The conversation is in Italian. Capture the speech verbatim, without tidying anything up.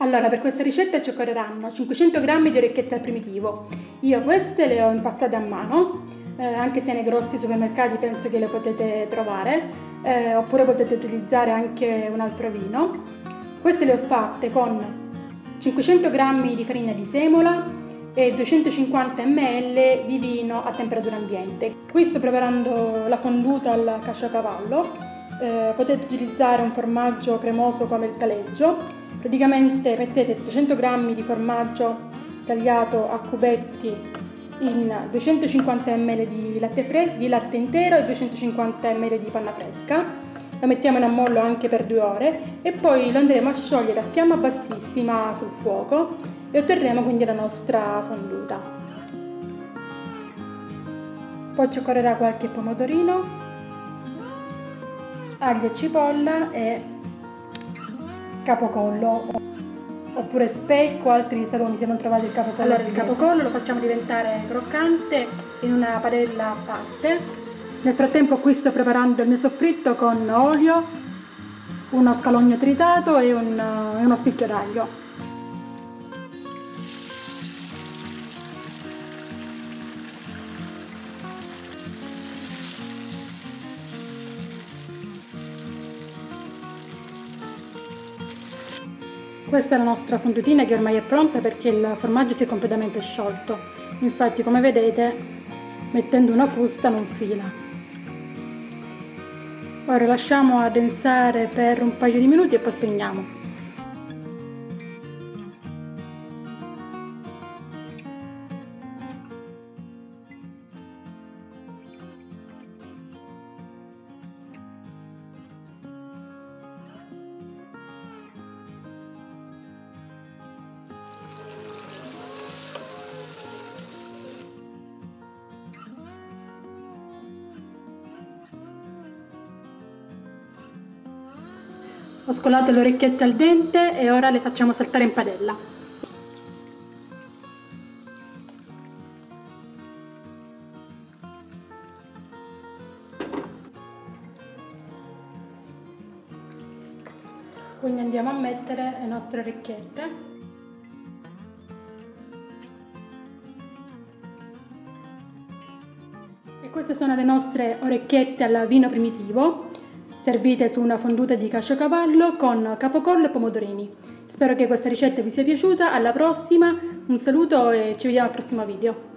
Allora, per questa ricetta ci occorreranno cinquecento grammi di orecchiette al primitivo. Io queste le ho impastate a mano, eh, anche se nei grossi supermercati penso che le potete trovare, eh, oppure potete utilizzare anche un altro vino. Queste le ho fatte con cinquecento grammi di farina di semola e duecentocinquanta millilitri di vino a temperatura ambiente. Qui sto preparando la fonduta al caciocavallo, eh, potete utilizzare un formaggio cremoso come il taleggio. Praticamente mettete trecento grammi di formaggio tagliato a cubetti in duecentocinquanta millilitri di latte, fre- di latte intero e duecentocinquanta millilitri di panna fresca. Lo mettiamo in ammollo anche per due ore e poi lo andremo a sciogliere a fiamma bassissima sul fuoco e otterremo quindi la nostra fonduta. Poi ci occorrerà qualche pomodorino, aglio e cipolla e capocollo oppure specco, altri salumi se non trovate il capocollo. Allora il capocollo lo facciamo diventare croccante in una padella a parte. Nel frattempo qui sto preparando il mio soffritto con olio, uno scalogno tritato e un, uno spicchio d'aglio. Questa è la nostra fondutina che ormai è pronta perché il formaggio si è completamente sciolto. Infatti, come vedete, mettendo una frusta non fila. Ora lasciamo addensare per un paio di minuti e poi spegniamo. Ho scolato le orecchiette al dente e ora le facciamo saltare in padella. Quindi andiamo a mettere le nostre orecchiette. E queste sono le nostre orecchiette al vino primitivo, servite su una fonduta di caciocavallo con capocollo e pomodorini. Spero che questa ricetta vi sia piaciuta, alla prossima, un saluto e ci vediamo al prossimo video.